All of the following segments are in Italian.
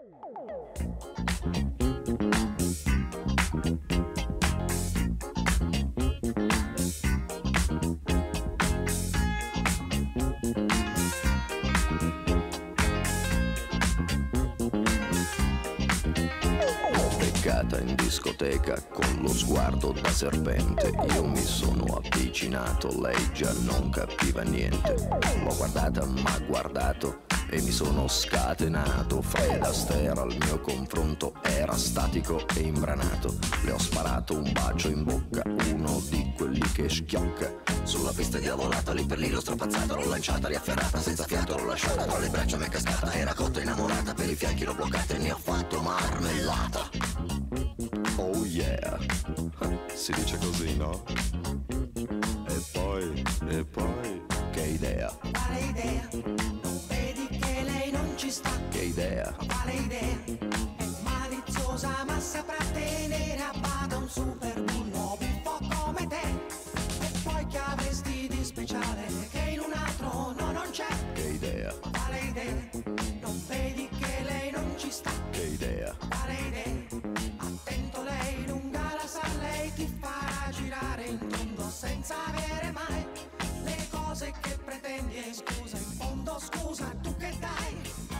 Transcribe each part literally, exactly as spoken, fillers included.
In discoteca con lo sguardo da serpente, io mi sono avvicinato, lei già non capiva niente. L'ho guardata, m'ha guardato e mi sono scatenato. Fred Astaire al mio confronto era statico e imbranato. Le ho sparato un bacio in bocca, uno di quelli che schiocca. Sulla pista diavolata, lì per lì l'ho strappazzata, l'ho lanciata, riafferrata, senza fiato l'ho lasciata, tra le braccia mi è cascata, era cotta innamorata, per i fianchi l'ho bloccata e ne ho fatto marmellata. Oh yeah, si dice così, no? E poi, e poi, che idea? Quale idea? Non vedi che lei non ci sta? Che idea? Quale idea? È maliziosa ma saprà tenere a bada un super bullo buffo come te. E poi che avresti di speciale che in un altro no non c'è? Che idea? Quale idea? Non vedi che lei non ci sta? Che idea? Quale idea? Attento, lei lunga la sa, lei ti farà girare in tondo senza avere mai le cose che pretendi. E scusa, in fondo scusa, tu che dai?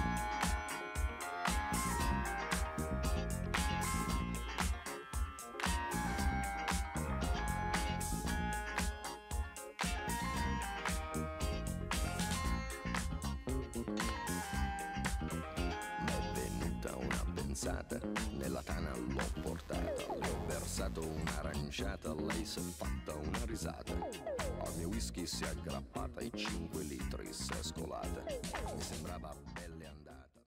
Nella tana l'ho portata, le ho versato un'aranciata, lei si è fatta una risata. Al mio whisky si è aggrappata e cinque litri si è scolata. Mi sembrava